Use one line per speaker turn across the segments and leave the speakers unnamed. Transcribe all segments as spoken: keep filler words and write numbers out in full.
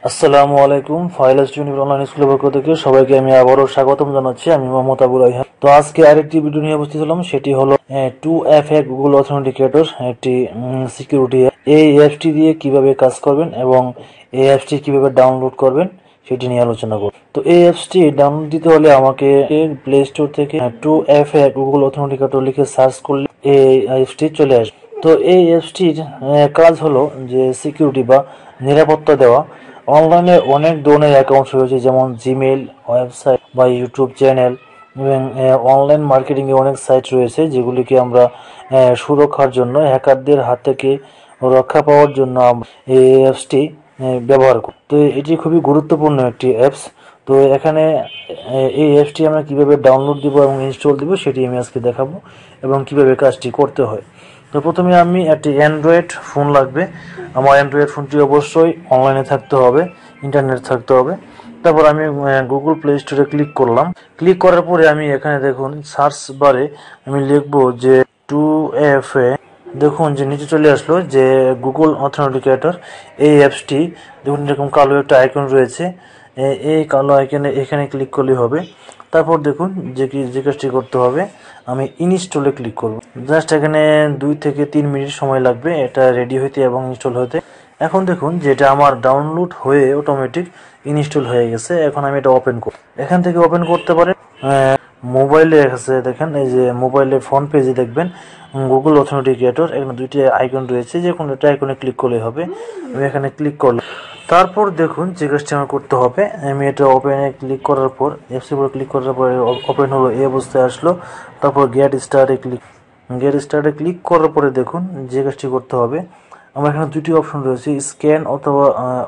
আসসালামু আলাইকুম। File student online স্কুলের পক্ষ থেকে সবাইকে আমি আবারও স্বাগতম জানাচ্ছি। আমি মোহাম্মদ আবুল রায়হান। তো আজকে আরেকটি ভিডিও নিয়ে উপস্থিত হলাম, সেটি হলো two F A Google authenticator, একটি সিকিউরিটি অ্যাপ। এই অ্যাপটি দিয়ে কিভাবে কাজ করবেন এবং এই অ্যাপটি কিভাবে ডাউনলোড করবেন সেটি নিয়ে আলোচনা করব। তো এই অ্যাপসটি ডাউনলোড দিতে হলে আমাকে প্লে স্টোর থেকে two F A Google authenticator লিখে সার্চ করলে এই অ্যাপসটি চলে আসবে। তো এই অ্যাপসটির কাজ হলো যে সিকিউরিটি বা নিরাপত্তা দেওয়া। অনলাইনে অনেক ধরনের অ্যাকাউন্ট রয়েছে, যেমন জিমেল, ওয়েবসাইট বা ইউটিউব চ্যানেল এবং অনলাইন মার্কেটিং এ অনেক সাইট রয়েছে, যেগুলিকে আমরা সুরক্ষার জন্য হ্যাকারদের হাত থেকে রক্ষা পাওয়ার জন্য এই অ্যাপসটি ব্যবহার করি। তো এটি খুবই গুরুত্বপূর্ণ একটি অ্যাপস। তো এখানে এই অ্যাপসটি আমরা কিভাবে ডাউনলোড দিব এবং ইনস্টল দিব সেটি আমি আজকে দেখাবো এবং কিভাবে কাজটি করতে হয়। তো প্রথমে আমি একটি অ্যান্ড্রয়েড ফোন লাগবে। আমার অ্যান্ড্রয়েড ফোনটি অবশ্যই অনলাইনে থাকতে হবে, ইন্টারনেট থাকতে হবে। তারপর আমি গুগল প্লে স্টোরে ক্লিক করলাম। ক্লিক করার পরে আমি এখানে দেখুন সার্চ বারে আমি লিখবো যে টু এফ এ। দেখুন যে নিচে চলে আসলো যে গুগল অথেন্টিকেটর। এই অ্যাপসটি দেখুন এরকম কালো একটা আইকন রয়েছে, এই কালো আইকনে এখানে ক্লিক করলে হবে। তারপর দেখুন যে কি যে কাজটি করতে হবে, আমি ইনস্টলে ক্লিক করব। জাস্ট এখানে দুই থেকে তিন মিনিট সময় লাগবে এটা রেডি হইতে এবং ইনস্টল হতে। এখন দেখুন যেটা আমার ডাউনলোড হয়ে অটোমেটিক ইনস্টল হয়ে গেছে। এখন আমি এটা ওপেন করব। এখান থেকে ওপেন করতে পারেন মোবাইলে। আছে দেখেন, এই যে মোবাইলের ফ্রন্ট পেজে দেখবেন গুগল অথেন্টিকেটর, এখানে দুইটি আইকন রয়েছে, যে কোনো একটা আইকনে ক্লিক করলে হবে। আমি এখানে ক্লিক করলাম। তারপর দেখুন যে কাজটি আমার করতে হবে, আমি এটা ওপেনে ক্লিক করার পর অ্যাপসের উপর ক্লিক করার পর ওপেন হলো, এই অবস্থায় আসলো। তারপর গেট স্টার্টে ক্লিক গেট স্টার্টে ক্লিক করার পরে দেখুন যে কাজটি করতে হবে, আমার এখানে দুটি অপশন রয়েছে, স্ক্যান অথবা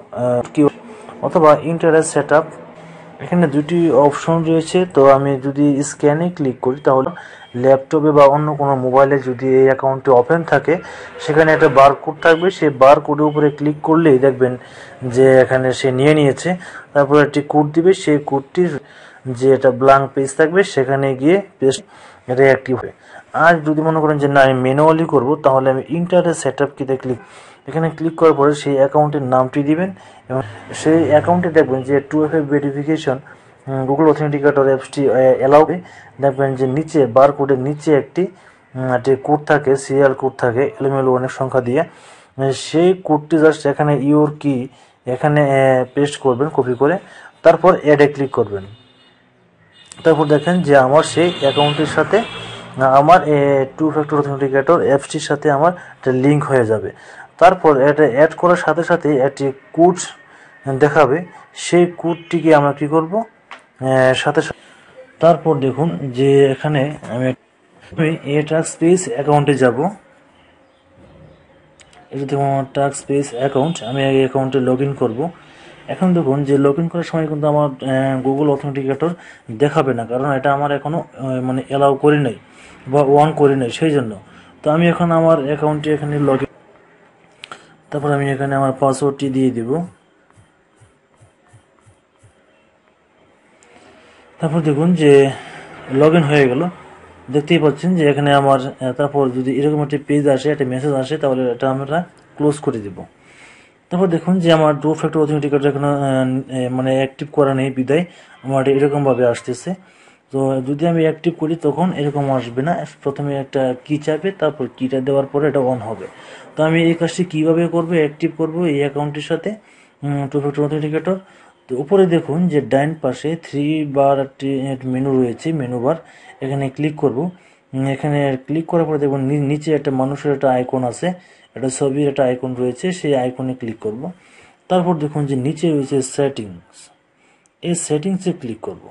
অথবা ইন্টারনেট সেট আপ। এখানে দুটি অপশন রয়েছে। তো আমি যদি স্ক্যানে ক্লিক করি তাহলে ল্যাপটপে বা অন্য কোনো মোবাইলে যদি এই অ্যাকাউন্টটি ওপেন থাকে, সেখানে একটা বারকোড থাকবে। সেই বারকোডের উপরে ক্লিক করলেই দেখবেন যে এখানে সে নিয়ে নিয়েছে। তারপর একটি কোড দিবে, সেই কোডটির যে একটা ব্ল্যাঙ্ক পেজ থাকবে সেখানে গিয়ে পেজ এটা অ্যাক্টিভ হয়। আর যদি মনে করেন যে না আমি ম্যানুয়ালি করবো, তাহলে আমি ইন্টারনেট সেট আপ কিতে ক্লিক এখানে ক্লিক করার পরে সেই অ্যাকাউন্টের নামটি দিবেন এবং সেই অ্যাকাউন্টে দেখবেন যে two F A verification Google authenticator অ্যাপসটি অ্যালাউ। দেখবেন যে নিচে বারকোডের নিচে একটি কোড থাকে, সিরিয়াল কোড থাকে এলোমেলো অনেক সংখ্যা দিয়ে। সেই কোডটি জাস্ট এখানে ইউর কি এখানে পেস্ট করবেন কপি করে, তারপর অ্যাডে ক্লিক করবেন। তারপর দেখেন যে আমার সেই অ্যাকাউন্টের সাথে আমার টু ফ্যাক্টর অথেন্টিকেটর অ্যাপসটির সাথে আমার একটা লিঙ্ক হয়ে যাবে। তারপর এটা অ্যাড করার সাথে সাথে একটি কোড দেখাবে, সেই কোডটিকে আমরা কি করব সাথে সাথে। তারপর দেখুন যে এখানে আমি এই টাস্কপেজ অ্যাকাউন্টে যাব। এটা দেখুন আমার টাস্কপেজ অ্যাকাউন্ট, আমি এই অ্যাকাউন্টে লগ ইন করবো। এখন দেখুন যে লগ ইন করার সময় কিন্তু আমার গুগল অথেন্টিকেটর দেখাবে না, কারণ এটা আমার এখনো মানে অ্যালাউ করি নাই বা অন করি নাই, সেই জন্য। তো আমি এখন আমার অ্যাকাউন্টে এখানে লগ ইন, তারপর আমি এখানে আমার পাসওয়ার্ডটি দিয়ে দিব। তারপর দেখুন যে লগ ইন হয়ে গেল, দেখতেই পাচ্ছেন যে এখানে আমার। তারপর যদি এরকম একটি পেজ আসে, একটা মেসেজ আসে, তাহলে এটা আমরা ক্লোজ করে দিব। তারপর দেখুন যে আমার টু ফ্যাক্টর অথেন্টিকেটর এখনো মানে অ্যাক্টিভ করা নেই বিদায় আমার এরকম ভাবে আসতেছে। তো যদি আমি অ্যাক্টিভ করি তখন এরকম আসবে না, প্রথমে একটা কি চাপে তারপর কিটা দেওয়ার পরে এটা অন হবে। তো আমি এই কাজটি কিভাবে করব, অ্যাক্টিভ করব এই অ্যাকাউন্টের সাথে টু ফ্যাক্টর অথেন্টিকেটর। তো উপরে দেখুন যে ডাইন পাশে থ্রি বার একটি মেনু রয়েছে, মেনু বার, এখানে ক্লিক করব। এখানে ক্লিক করার পরে দেখুন নিচে একটা মানুষের একটা আইকন আছে, একটা ছবির একটা আইকন রয়েছে, সেই আইকনে ক্লিক করব। তারপর দেখুন যে নিচে রয়েছে সেটিংস, এই সেটিংসে ক্লিক করব।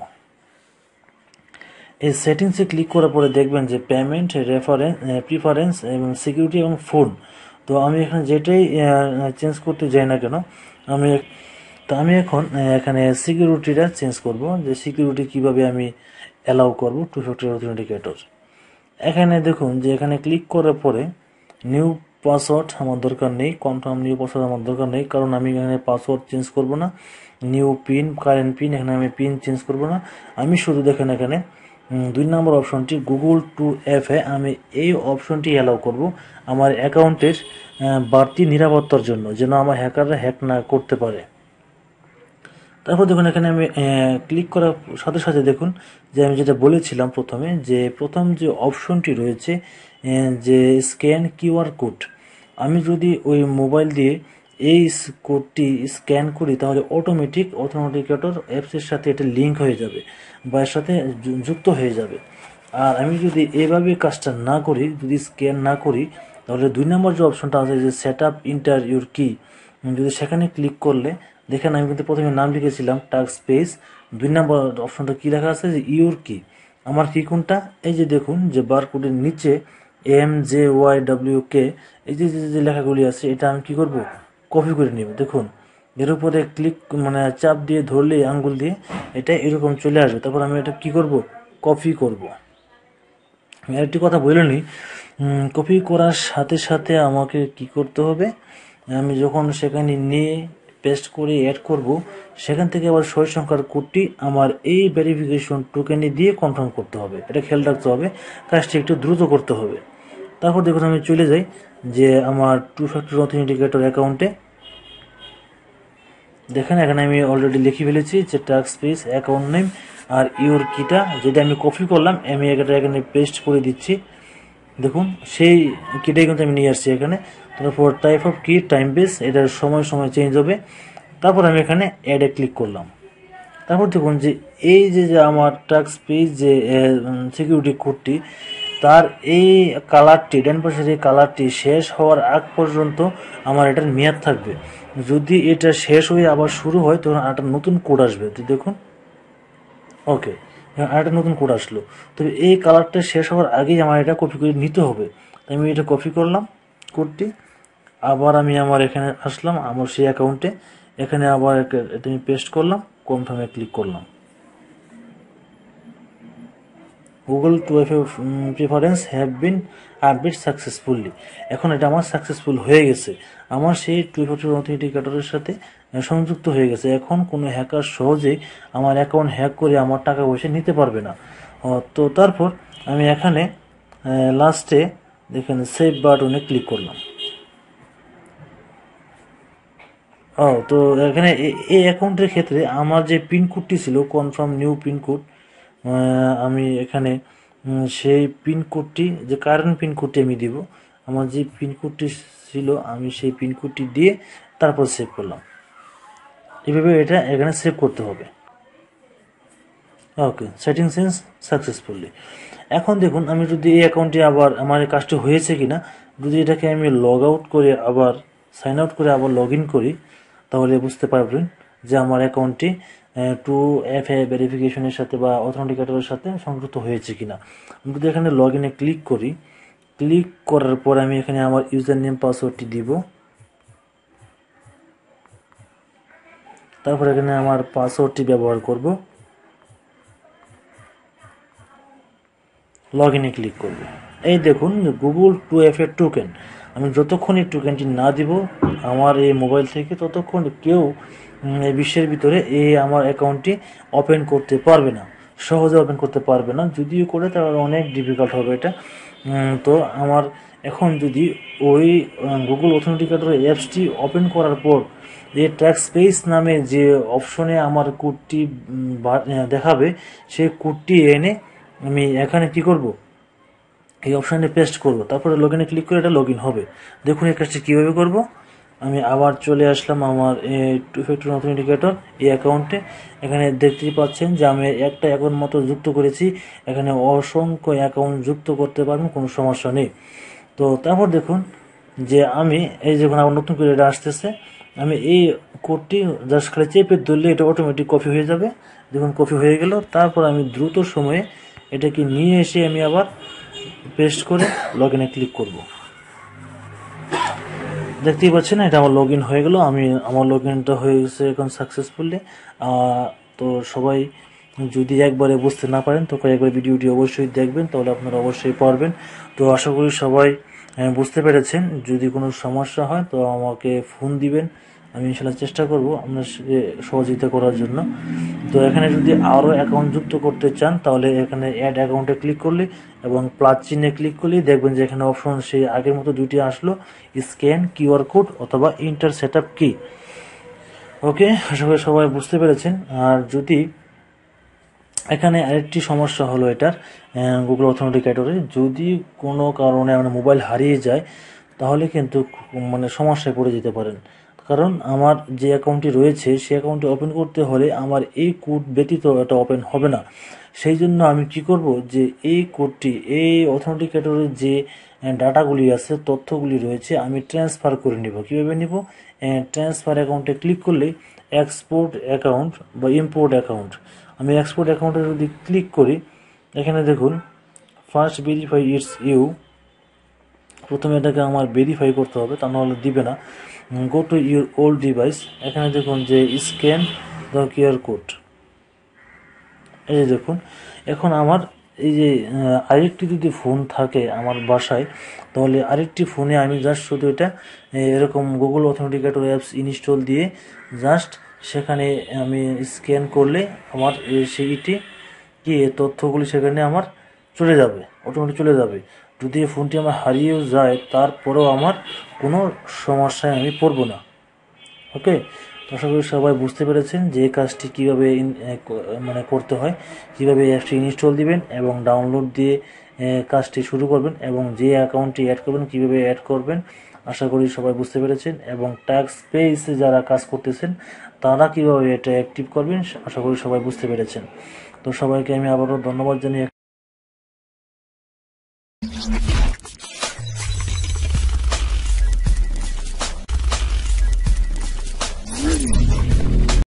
এই সেটিংসে ক্লিক করার পরে দেখবেন যে পেমেন্ট, রেফারেন্স, প্রিফারেন্স এবং সিকিউরিটি এবং ফোন। তো আমি এখানে যেটাই চেঞ্জ করতে যাই না কেন, আমি তো আমি এখন এখানে সিকিউরিটিটা চেঞ্জ করব, যে সিকিউরিটি কিভাবে আমি অ্যালাউ করব টু ফ্যাক্টর অথেন্টিকেটর। এখানে দেখুন যে এখানে ক্লিক করার পরে নিউ পাসওয়ার্ড আমার দরকার নেই, কনফার্ম নিউ পাসওয়ার্ড আমার দরকার নেই, কারণ আমি এখানে পাসওয়ার্ড চেঞ্জ করব না। নিউ পিন, কারেন্ট পিন, এখানে আমি পিন চেঞ্জ করব না। আমি শুধু দেখেন এখানে দুই নম্বর অপশনটি গুগল টু এফ এ, আমি এই অপশনটি অ্যালাউ করব আমার অ্যাকাউন্টের বাড়তি নিরাপত্তার জন্য, যেন আমার হ্যাকাররা হ্যাক না করতে পারে। তারপর দেখুন এখানে আমি ক্লিক করার সাথে সাথে দেখুন যে আমি যেটা বলেছিলাম প্রথমে, যে প্রথম যে অপশনটি রয়েছে যে স্ক্যান কিউআর কোড, আমি যদি ওই মোবাইল দিয়ে এই কোডটি স্ক্যান করি তাহলে অটোমেটিক অথেন্টিকেটর অ্যাপসের সাথে এটা লিঙ্ক হয়ে যাবে বা এর সাথে যুক্ত হয়ে যাবে। আর আমি যদি এভাবে কাজটা না করি, যদি স্ক্যান না করি, তাহলে দুই নম্বর যে অপশনটা আছে যে সেট আপ ইন্টার ইউর কি, যদি সেখানে ক্লিক করলে দেখেন আমি কিন্তু প্রথমে নাম লিখেছিলাম টাস্কপেজ, দুই নম্বর অপশনটা কি লেখা আছে যে ইউর কি। আমার কি কোনটা, এই যে দেখুন যে বারকোডের নিচে M J Y W K এই যে যে লেখাগুলি আছে, এটা আমি কি করব, কপি করে নিব। দেখুন এর উপরে ক্লিক মানে চাপ দিয়ে ধরলে আঙ্গুল দিয়ে এটা এরকম চলে আসবে। তারপর আমি এটা কি করব, কপি করব। একটি কথা বলে নিই, কপি করার সাথে সাথে আমাকে কি করতে হবে, আমি যখন সেখানে নিয়ে পেস্ট করে অ্যাড করব, সেখান থেকে আবার ছয় সংখ্যার কোডটি আমার এই ভেরিফিকেশন টোকেনে দিয়ে কনফার্ম করতে হবে। এটা খেয়াল রাখতে হবে, কাজটি একটু দ্রুত করতে হবে। তারপর দেখুন আমি চলে যাই যে আমার টু ফ্যাক্টর অথেন্টিকেটর অ্যাকাউন্টে। দেখেন এখানে আমি অলরেডি লিখে ফেলেছি যে টাস্কপেজ অ্যাকাউন্ট নেম আর ইউর কিটা যেটা আমি কপি করলাম, আমি এটা এখানে পেস্ট করে দিচ্ছি। দেখুন সেই কিটাই কিন্তু আমি নিয়ে আসছি এখানে। তারপর type of key time base, এটার সময় সময় চেঞ্জ হবে। তারপর আমি এখানে অ্যাডে ক্লিক করলাম। তারপর দেখুন যে এই যে যে আমার টাস্কপেজ যে সিকিউরিটি কোডটি, তার এই কালারটি ডান পাশের এই কালারটি শেষ হওয়ার আগ পর্যন্ত আমার এটার মেয়াদ থাকবে। যদি এটা শেষ হয়ে আবার শুরু হয় তখন একটা নতুন কোড আসবে। তো দেখুন ওকে, আরেকটা নতুন কোড আসলো। তবে এই কালারটা শেষ হওয়ার আগেই আমার এটা কপি করে নিতে হবে। আমি এটা কপি করলাম কোডটি, আবার আমি আমার এখানে আসলাম আমার সেই অ্যাকাউন্টে, এখানে আবার এটা আমি পেস্ট করলাম, কনফার্মে ক্লিক করলাম। Google two F preference have been update successfully, এখন এটা আমার সাকসেসফুল হয়ে গেছে, আমার সেই টু ফ্যাক্টর অথেন্টিকেটরের সাথে সংযুক্ত হয়ে গেছে। এখন কোনো হ্যাকার সহজেই আমার অ্যাকাউন্ট হ্যাক করে আমার টাকা পয়সা নিতে পারবে না। তো তারপর আমি এখানে লাস্টে দেখেন সেভ বাটনে ক্লিক করলাম। ও তো এখানে এই অ্যাকাউন্টের ক্ষেত্রে আমার যে পিনকোডটি ছিল কনফার্ম নিউ পিনকোড, আমি এখানে সেই পিনকোডটি যে কারেন্ট পিনকোডটি আমি দিব, আমার যে পিনকোডটি ছিল আমি সেই পিনকোডটি দিয়ে তারপর সেভ করলাম। এভাবে এটা এখানে সেভ করতে হবে। Okay, setting change successfully. এখন দেখুন আমি যদি এই অ্যাকাউন্টটি আবার আমার কাজটি হয়েছে কিনা, যদি এটাকে আমি লগ আউট করে আবার সাইন আউট করে আবার লগ ইন করি, তাহলে বুঝতে পারবেন যে আমার অ্যাকাউন্টটি টু এফ এ ভেরিফিকেশনের সাথে বা অথেন্টিকেটরের সাথে সংযুক্ত হয়েছে কিনা। আমি যদি এখানে লগ ইনে ক্লিক করি, ক্লিক করার পর আমি এখানে আমার ইউজার নেম পাসওয়ার্ডটি দিব। তারপর এখানে আমার পাসওয়ার্ডটি ব্যবহার করব, লগ ইনে ক্লিক করব। এই দেখুন গুগল টু এফ এর টোকেন, আমি যতক্ষণ এই টোকেনটি না দিব আমার এই মোবাইল থেকে, ততক্ষণ কেউ এই বিশ্বের ভিতরে এই আমার অ্যাকাউন্টটি ওপেন করতে পারবে না, সহজে ওপেন করতে পারবে না। যদিও করে তাহলে অনেক ডিফিকাল্ট হবে এটা। তো আমার এখন যদি ওই গুগল অথেন্টিকেটর অ্যাপসটি ওপেন করার পর যে টাস্কপেজ নামে যে অপশনে আমার কোডটি দেখাবে, সেই কোডটি এনে আমি এখানে কি করব, এই অপশানে পেস্ট করব, তারপরে লগ ইনে ক্লিক করে এটা লগ ইন হবে। দেখুন এই কাজটি কীভাবে করব। আমি আবার চলে আসলাম আমার টু ফ্যাক্টর অথেন্টিকেটর এই অ্যাকাউন্টে। এখানে দেখতেই পাচ্ছেন যে আমি একটা অ্যাকাউন্ট মতো যুক্ত করেছি, এখানে অসংখ্য অ্যাকাউন্ট যুক্ত করতে পারবেন, কোনো সমস্যা নেই। তো তারপর দেখুন যে আমি এই যখন আবার নতুন করে এটা আসতেছে, আমি এই কোডটি জাস্ট খালি চেপে ধরলে এটা অটোমেটিক কপি হয়ে যাবে। দেখুন কপি হয়ে গেল। তারপর আমি দ্রুত সময়ে এটাকে নিয়ে এসে আমি আবার পেস্ট করে লগ ইনে ক্লিক করব। দেখতেই পাচ্ছেন এটা আমার লগ ইন হয়ে গেল, আমি আমার লগ ইনটা হয়ে গেছে এখন সাকসেসফুলি। তো সবাই যদি একবারে বুঝতে না পারেন তো কয়েকবার ভিডিওটি অবশ্যই দেখবেন, তাহলে আপনারা অবশ্যই পারবেন। তো আশা করি সবাই বুঝতে পেরেছেন। যদি কোনো সমস্যা হয় তো আমাকে ফোন দিবেন, আমি ইনশাল্লাহ চেষ্টা করব আপনার সহযোগিতা করার জন্য। তো এখানে যদি আরও অ্যাকাউন্ট যুক্ত করতে চান তাহলে এখানে অ্যাড অ্যাকাউন্টে ক্লিক করলে এবং প্লাস চিহ্নে ক্লিক করলেই দেখবেন যে এখানে অপশন সেই আগের মতো দুইটি আসলো, স্ক্যান কিউআর কোড অথবা enter set up key. Okay, আশা করি সবাই বুঝতে পেরেছেন। আর যদি এখানে আরেকটি সমস্যা হলো এটার গুগল অথেন্টিকেটরে, যদি কোনো কারণে আমার মোবাইল হারিয়ে যায় তাহলে কিন্তু মানে সমস্যায় পড়ে যেতে পারেন। কারণ আমার যে অ্যাকাউন্টটি রয়েছে সেই অ্যাকাউন্টটি ওপেন করতে হলে আমার এই কোড ব্যতীত এটা ওপেন হবে না। সেই জন্য আমি কি করব, যে এই কোডটি এই অথেন্টিকেটরের যে ডাটাগুলি আছে, তথ্যগুলি রয়েছে, আমি ট্রান্সফার করে নিব। কীভাবে নিব? ট্রান্সফার অ্যাকাউন্টে ক্লিক করলে এক্সপোর্ট অ্যাকাউন্ট বা ইম্পোর্ট অ্যাকাউন্ট, আমি এক্সপোর্ট অ্যাকাউন্টে যদি ক্লিক করি, এখানে দেখুন ফার্স্ট ভেরিফাই ইটস ইউ, প্রথমে এটাকে আমার ভেরিফাই করতে হবে, তা নাহলে দিবে না। Go to your old device, এখানে দেখুন যে স্ক্যান দ্য কিউআর কোড, এই যে দেখুন। এখন আমার এই যে আরেকটি যদি ফোন থাকে আমার বাসায়, তাহলে আরেকটি ফোনে আমি জাস্ট শুধু এটা এরকম গুগল অথেন্টিকেটর অ্যাপস ইনস্টল দিয়ে জাস্ট সেখানে আমি স্ক্যান করলে আমার সেইটি কি তথ্যগুলি সেখানে আমার চলে যাবে, অটোমেটিক চলে যাবে। যদি এই ফোনটি আমার হারিয়েও যায় তারপরেও আমার কোনো সমস্যায় আমি পড়ব না। ওকে, আশা করি সবাই বুঝতে পেরেছেন যে এই কাজটি কীভাবে মানে করতে হয়, কীভাবে অ্যাপসটি ইনস্টল দিবেন এবং ডাউনলোড দিয়ে কাজটি শুরু করবেন, এবং যে অ্যাকাউন্টটি অ্যাড করবেন কীভাবে অ্যাড করবেন। আশা করি সবাই বুঝতে পেরেছেন। এবং টাস্কপেইসে যারা কাজ করতেছেন তারা কীভাবে এটা অ্যাক্টিভ করবেন, আশা করি সবাই বুঝতে পেরেছেন। তো সবাইকে আমি আবারও ধন্যবাদ জানিয়ে